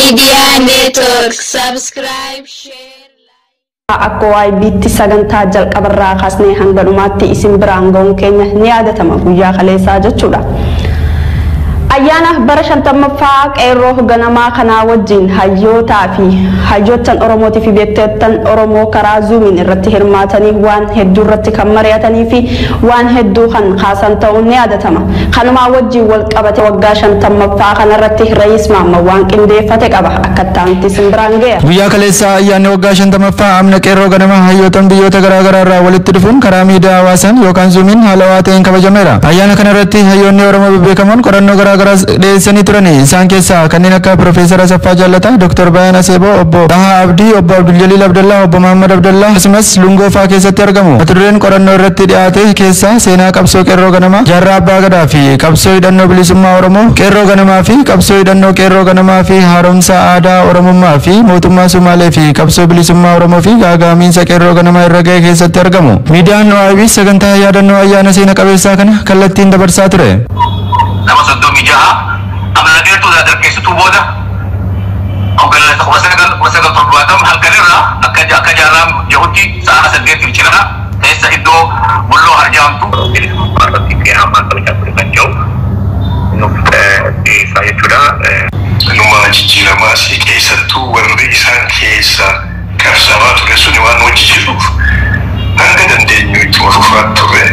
Media Network. Subscribe, share, like. Ako ay biti saganta jalqabarraa kaasnee hanga dhumaatti isin biraan ga'uun keenya ni yaadatama guyyaa kaleessaa jechuudha. Ayyaana bara 50ffaa qeerroo ganamaa kanaa wajjin hayyootaa fi hayyoottan Oromootii fi beektotaan Oromoo karaa Zoomiin irratti hirmaatanii waan hedduu irratti kan mari'atanii fi waan hedduu kan kaasan ta'uun ni yaadatama. Kanumaa wajjin wal qabate waggaa 50ffaa kanarratti Ra'iis Mahammad waan qindeeffate qaba akka ta'anitti isin biraan ga'e. Guyyaa kaleessaa ayyaanni waggaa 50ffaa amna qeerroo ganamaa hayyootan biyyoota garaagaraa irraa walitti dhufuun karaa miidiyaa hawaasaan yookaan Zoomiin haalawaa ta'een kabajameera. Ayyaana kanarratti hayyoonni Oromoo bebbeekamoon qorannoo garaagaraa dhiyeessanii turani. Isaan keessaa kanneen akka Profeesar Asaffaa Jaalataa, Dr. Bayaan Aseeboo, Obbo Bahaa Abdii, Obbo Abdul Jaliil Abdallah, Obbo Muhammad Abdallah akkasumas Lungoo fa'aa keessatti argamu. Mata dureen qorannoo irratti dhiyaate keessaa seenaa qabsoo qeerroo ganamaa, jaarraa abbaa gadaa fi qabsoo hidhannoo bilisummaa Oromoo, qeerroo ganamaa fi qabsoo hidhannoo qeerroo ganamaa fi haaromsa aadaa Oromummaa fi mootummaa Sumaalee fi qabsoo bilisummaa Oromoo fi gaagaamiinsa qeerroo ganamaa irra ga'e keessatti argamu. Miidiyaan OIB sagantaa yaadannoo ayyaana seena qabeessaa kana kallattiin dabarsaa ture. Nama soddomii jaha amala dheertuu dargaggeessituu booda hoogganaa wasagal torbaatam halkanirraa akka jaarraa jahutti sa'a 8 cina keessa iddoo bulloo harjaamtu irratti qeeramaan taphachaa ture kan jiru nuuf dhiyeessaa jechuudha. Numa jijjiiramaa si keessattuu warri isaan keessa qabsaa'aa ture suni waan hojii jiruuf hanga dandeenyu ittuma fufaa ture.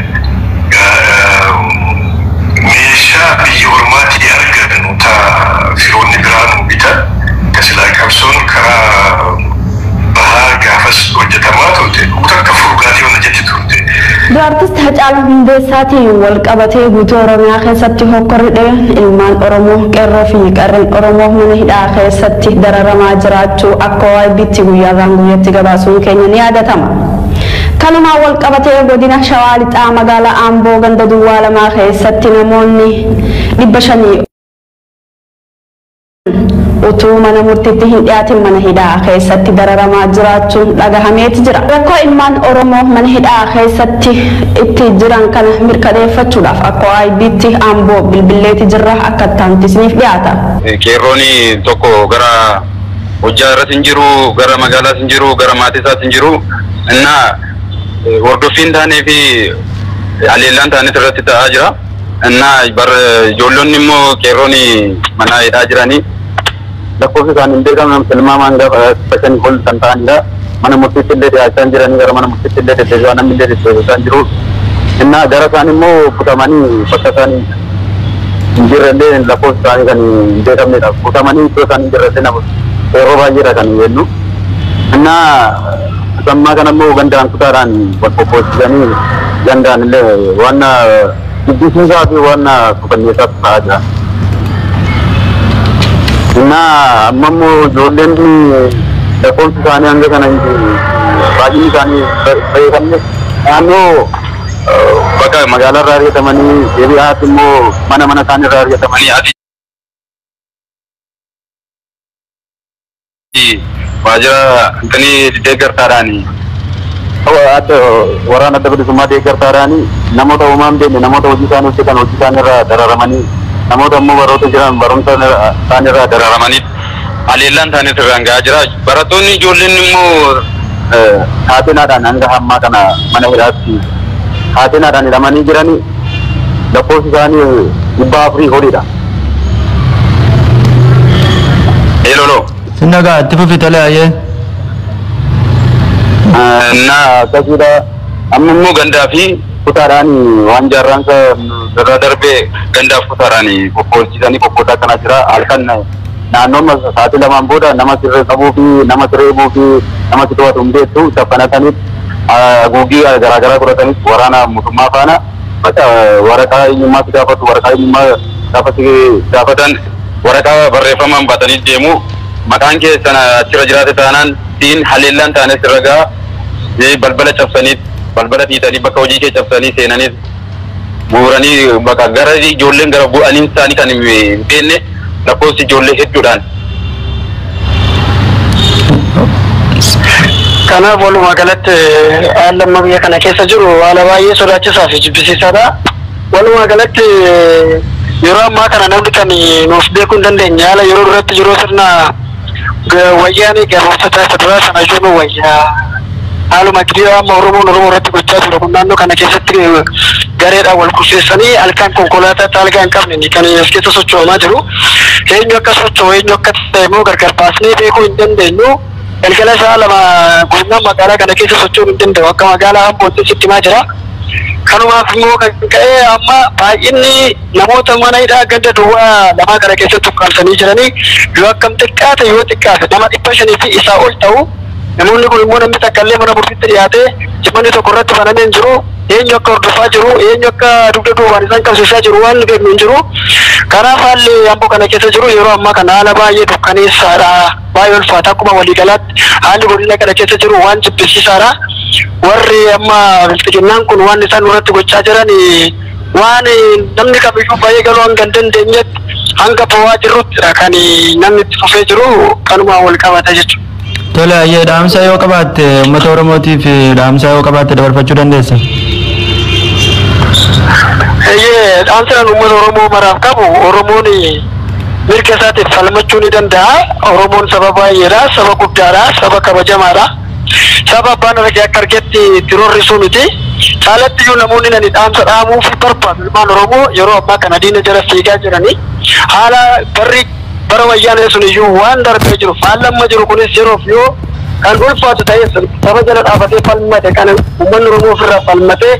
Meeshaa biyya ormaatti argannu ta'a firoonni biraanuu bitan kasilaa qabsoon karaa bahaa gaafas hojjetamaa turte akka furgaatii waan jetti turte. Artist Hacaaluu Hundeessaatiin wal qabatee guutuu Oromiyaa keessatti hokkorridhe ilmaan Oromoo qeerroo fi qarreen Oromoo mana hidhaa keessatti dararamaa jiraachuu akka OIB'tti guyyaarraan guyyatti gabaasuun keenya ni yaadatama. Kanumaa wal qabatee godina Shawaa Lixaa magaalaa Amboo ganda Duwwaa lamaa keessatti namoonni 500 utuu mana murtiitti hin dhiyaatin mana hidhaa keessatti dararamaa jiraachuun dhagahameeti jira. Rakkoo ilmaan Oromoo mana hidhaa keessatti itti jiran kana mirkaneeffachuudhaaf akka OIB'tti Amboo bilbileeti jirra akka taantisniif dhiyaata. Qeerrooni tokko gara hojjaa irratti hin jiru, gara magaalaas hin jiru, gara maatii isaas hin jiru. Hordoffiin taanee fi haleellaan taanee irratti ta'aa jira. Ijoollonni immoo qeerrooni mana hidhaa jiranii lakkoofsa isaanii hin beekaman tilmaamaan gaafa bashanii ol kan ta'anidha. Mana murtiitti illee dhiyaachaa jiran gara mana murtiitti illee deddeebi'aa namni illee deddeebi'aa jiru. Gara isaanii immoo kutamanii bakka isaanii hin jirrellee lakkoofsa isaanii kan hin beekamnedha. Kutamanii iddoo isaanii hin jirrellee nama qeerroo baay'eedha kan jennu. Sammaa kana immoo gandaan kutaadhaan wal qophoosisanii gandaan illee waan jibbisiisaa fi waan suukanneessaas ta'aa jira. Amma immoo ijoolleen lakkoofsi isaanii hanga kana baay'inni isaanii beekamne naannoo bakka magaalaa irraa argatamanii deebi'aatti immoo mana isaanii irraa argatamanii waajjira intanii deeggartaadhaani waraana adda bilisummaa deeggartaadhaani namoota uumaan beekne namoota hojii isaanii hojjetan hojii isaanii irraa dararamanii namoota immoo baroota jiran barumsa isaanii irraa dararamanii haleellaan isaanii irraan gahaa jira. Barattoonni ijoolleen immoo haatinaadhaan hanga hammaa kana mana hidhaatti haatinaadhaan hidhamanii jiranii lakkoofsi isaanii 400 olidha. Eeloloo. Sindaga itti fufitale ayyee. Akkasuudha amma immoo gandaa fi kutaadhaan waan jaarraansa irra darbee gandaaf kutaadhaan qophoolchisanii qophootaa kana jira. Halkan naannoo sa'aatii lamaan booda nama sirree qabuu fi nama sireebuu fi nama si to'atu hin beektu shaffanataniif haguuggii garaagaraa godhataniif waraana mootummaa faana bakka waraqaa eenyummaa si gaafatu waraqaa eenyummaa gaafatan waraqaa barreeffamaan baatanii deemu. Maqaan keessan achirra jiraate taanaan siin haleellaan taane sirragaa balbala cabsanii balbala dhiitanii bakka hojii kee cabsanii seenanii bu'uuranii bakka gara ijoolleen gara bu'anii isaanii kan hin beekne lakkoofsi ijoollee hedduudhaan. Kanaaf walumaa galatti haalli amma biyya kana keessa jiru haala baay'ee sodaachisaa fi jibbisiisaadha. Walumaa galatti yeroo ammaa kana namni kan nuuf beekuu hin dandeenye haala yeroo duratti yeroo sirna wayyaanii gaafatataa federaa sana jiru wayyaa haaluma gidiraa amma Oromoo irratti gochaa jiru kun naannoo kana keessatti gareedhaan wal kurseessanii halkan konkolaataa taalgaa hin qabne kan as keessa sochoomaa jiru. Eenyu akka socho'u eenyu akka ta'e immoo gargar baasnee beekuu hin dandeenyu. Galgala isaa lama guutummaa magaalaa kana keessa socho'uu hin danda'u akka magaalaa Ambootti sitti himaa jira. Kanumaaf immoo kan ka'e amma baay'inni namoota mana hidhaa ganda duwwaa lamaa kana keessatti ukkaamsanii jiranii yoo akkam xiqqaate yoo xiqqaate nama 500 fi isaa ol ta'u namoonni kun immoo namni takka illee mana murtiitti dhiyaatee jimanni tokko irratti banamee hin jiru. Eenyu akka hordofaa jiru eenyu akka dugda duubaan isaan qabsiisaa jiru waan beeknu hin jiru. Kanaaf haalli Amboo kana keessa jiru yeroo ammaa kana haala baay'ee dukkaneessaadha. Baay'ee ulfaata akkuma waliigalaatti haalli godina kana keessa jiru waan jibbisiisaadha. Warri amma biltiginnaan kun waan isaan irratti gochaa jiran waan namni kamiyyuu baay'ee galuu hanga hin dandeenyetti hanga bo'aa jirruttidha kan namni itti fufee jiru kanuma wal qabata jechuudha. Tole ayyee dhaamsa yoo qabaatte uummata Oromootiif dhaamsa yoo qabaatte dabarfachuu dandeessa. Dhaamsa uummata Oromoo maraaf qabu Oromoon mirga isaatiif falmachuu ni danda'a. Oromoon saba baay'eedha, saba guddaadha, saba kabajamaadha. Saba abbaan argee akka argetti tiroorrisuu miti. Caalatti iyyuu namoonni nani dhaamsa dhaamuu fi barbaadu ilmaan Oromoo yeroo ammaa kana diina jala fiigaa jiranii haala bara wayyaanee sun iyyuu waan darbee jiru haalli amma jiru kunis yeroof yoo kan ulfaatu ta'e saba jala dhaabatee falmate kan uummanni Oromoo ofirraa falmatee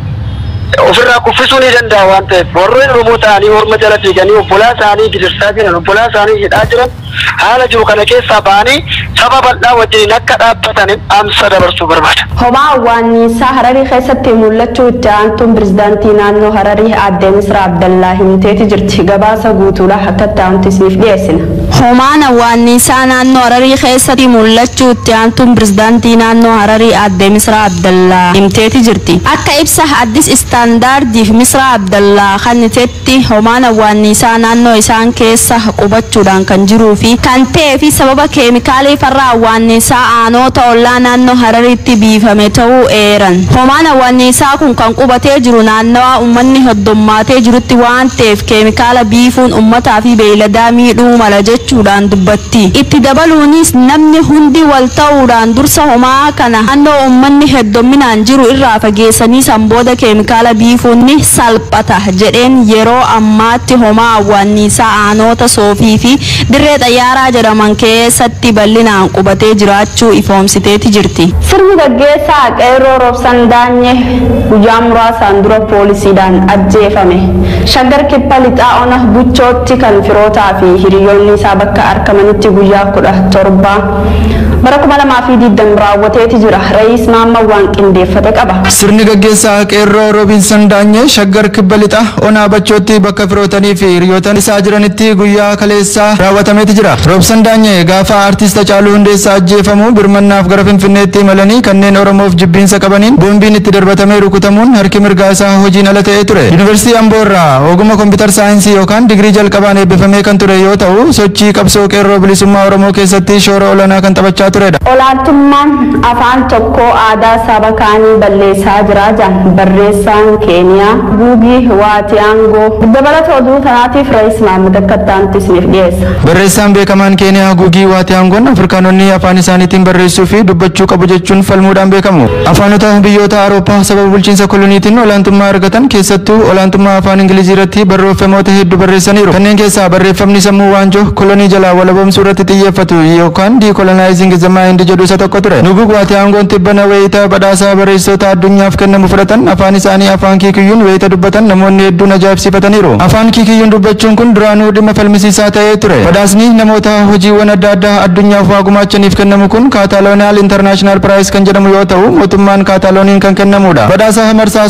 ofirraa kuffisuu ni danda'a waan ta'eef warreen Oromoo ta'anii orma jala fiiganii obbolaa isaanii gidirsaa jiran obbolaa isaanii hidhaa jiran haala jiru kana keessaa ba'anii saba bal'aa wajjin akka dhaabbatan dhaamsa dabarsuu barbaada. Homaa Awwaanniisaa Hararii keessatti mul'achuu itti aantuun pirezidaantii naannoo Hararii aadde Misraa Abdallaa himteeti jirti. Gabaasa guutuudha akka ta'utti isiniif dhiyeessina. Homaan Awwaanniisaa naannoo Hararii keessatti mul'achuu itti aantuun pirezidaantii naannoo Hararii aadde Misraa Abdallaa himteeti jirti. Akka ibsa addis istaandaardiif Misraa Abdallaa kanniteetti homaan Awwaanniisaa naannoo isaan keessa qubachuudhaan kan jiruu fi kan ta'ee fi sababa keemikaalii farra awwaanniisaa aanota ollaa naannoo Harariitti biifame ta'uu eeran. Homaan awwaanniisaa kun kan qubatee jiru naannawaa uummanni hoddommaatee jirutti waan ta'eef keemikaala biifuun uummataa fi beeyladaa miidhuu mala jechuudhaan dubbatti. Itti dabaluunis namni hundi wal ta'uudhaan dursa homaa kana naannoo uummanni heddomminaan jiru irraa fageessanii sanbooda keemikaala biifuun ni salphata jedheen yeroo ammaatti homaa awwaanniisaa aanota soofii fi dirree xayyaaraa jedhaman keessatti bal'inaan qubatee jiraachuu ifoomsiteeti jirti. Sirni gaggeessaa qeerroo Roobsan Daanyee guyyaa muraasaan dura poolisiidhaan ajjeefame. Shaggar Kibba Lixaa Ona Buchootti kan firootaa fi hiriyoonni isaa bakka argamanitti guyyaa 17 bara 2020 raawwateeti jira. Ra'iis Maammaa waan qindeeffate qaba. Sirni gaggeessaa qeerroo Roobsan Daanyee Shaggar Kibba Lixaa Ona Buchootti bakka firootanii fi hiriyoottan isaa jiranitti guyyaa kaleessaa raawwatameeti jira. Roobsan Daanyee gaafa artiist Hacaaluu Hundeessaa ajjeefamu birmannaaf gara Finfinneetti imalanii kanneen Oromoof jibbiinsa qabaniin boombiin itti darbatamee rukutamuun harki mirgaa isaa hojiin ala ta'ee ture. Yuunivarsiitii Amboo irraa ogummaa kompiitar saayinsii yookaan digirii jalqabaan eebbifamee kan ture yoo ta'u sochii qabsoo qeerroo bilisummaa Oromoo keessatti shoora olaanaa kan taphachaa turedha. Olaantummaan afaan tokkoo aadaa saba kaanii balleessaa jira jedhan barreessaan Keeniyaa Guugii Waatiyaangoo. Dabalata oduu tanaatiif Ra'iis Maammaa akka ta'utti isiniif dhiyeessa. Barreessaan beekamaan Keeniyaa Guugii Waatiyaangoon Afrikaanonni afaan isaaniitiin barreessuu fi dubbachuu qabu jechuun falmuudhaan beekamu. Afaanota biyyoota Awurooppaa sababa bulchiinsa koloniitiin olaantummaa argatan keessattuu olaantummaa afaan Ingilizii irratti barreeffamoota hedduu barreessaniiru. Kanneen keessaa barreeffamni sammuu waanjoo kolonii jalaa walabamsuu irratti xiyyeeffatu yookaan decolonizing the mind jedhu isa tokko ture. Guugii Waatiyaangoon tibbana wayita badhaasaa barreessitoota addunyaaf kennamu fudhatan afaan isaanii afaan kiikiyyuun wayita dubbatan namoonni hedduun ajaa'ibsiifataniiru. Afaan kiikiyyuun dubbachuun kun duraanuu dhimma falmisiisaa ta'ee ture. Badhaasni namoota hojiiwwan adda addaa addunyaaf waa gumaachaniif kennamu kun Kaatalooniyaal International Prize kan jedhamu yoo ta'u mootummaan Kaatalooniin kan kennamudha. Badhaasa marsaa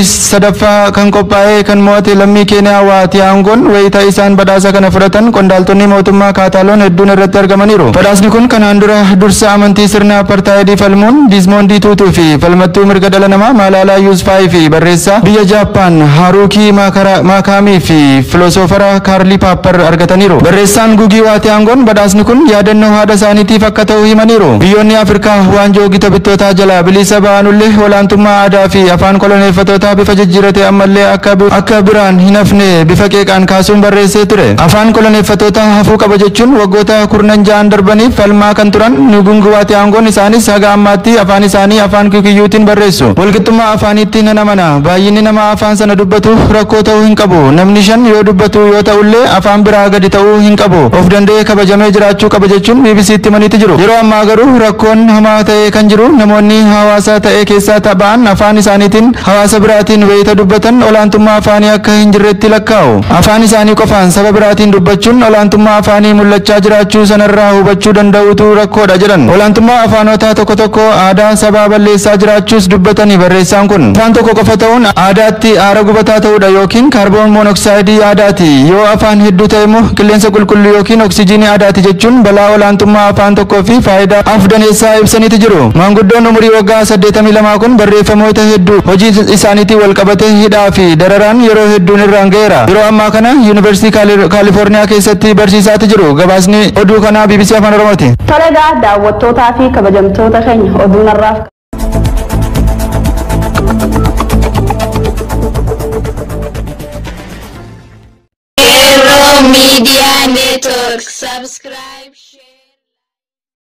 33ffaa kan qophaa'ee kan mo'ate lammii Keeniyaa Waatiyaangoon wayita isaan badhaasa kana fudhatan qondaaltonni mootummaa Kaataloon hedduun irratti argamaniiru. Badhaasni kun kanaan dura dursa amantii sirna apartaayidii falmuun Dismoondii Tuutuu fi falmattuu mirga dhala namaa Malaalaa Yuusufaayi fi barreessaa biyya Jaappaan Haruukii Maakaamii fi filosoofara Kaarli Paapper argataniiru. Barreessaan Gugii Waatee Aangoon badhaasni kun yaadannoo haadha isaaniitiif akka ta'u himaniiru. Biyyoonni Afrikaa waanjoo gita bittootaa jalaa bilisa ba'anullee olaantummaa aadaa fi afaan koloneeffatootaa bifa jijjiirate ammallee akka biraan hin hafne bifa qeeqaan kaasuun barreessee ture. Afaan koloneeffatootaa hafuu qaba jechuun waggoota kurnan ja'an darbaniif falmaa kan turan Gugii Waatee Aangoon isaanis haga ammaatti afaan isaanii afaan kiyyuutiin barreessu. Walqixxummaa afaaniitti nan amana. Baay'inni nama afaan sana dubbatu rakkoo ta'uu hin qabu. Namni 5 yoo dubbatu yoo ta'ullee afaan biraa gadi ta'uu hin qabu. Of danda'ee kabajamee jiraachuu qaba jechuun BBC'tti himaniiti jiru. Yeroo ammaa garuu rakkoon hamaa ta'ee kan jiru namoonni hawaasa ta'ee keessaa ta'an afaan isaaniitiin hawaasa biraatiin wayita dubbatan olaantummaa afaanii akka hin jirretti lakkaa'u. Afaan isaanii qofaan saba biraatiin dubbachuun olaantummaa afaanii mul'achaa jiraachuu sanarraa hubachuu danda'uutu rakkoodha jedhan. Olaantummaa afaanotaa tokko tokko aadaa sabaa balleessaa jiraachuus dubbatanii barreessaan kun. Afaan tokko qofa ta'uun aadaatti aara gubataa ta'uudha yookiin kaarboon monoksaayiidii aadaati. Yoo afaan hedduu ta'e immoo qilleensa qulqulluu yookiin oksijiinii aadaati jechuun balaa olaantummaa afaan tokkoo fi faayidaa afdaneessaa ibsaniiti jiru. Maanguddoon umurii waggaa 82 kun barreeffamoota hedduu hojii isaaniitiin wal qabatee hidhaa fi dararaan yeroo hedduun irraan ga'eera. Yeroo ammaa kana Yuunivarsiitii Kaalifoorniyaa keessatti barsiisaati jiru. Gabaasni oduu kanaa BBC Afaan Oromooti. Toleegaa daawwattootaa fi kabajamtoota keenya oduu narraaf Qeerroo Media Network subscribe.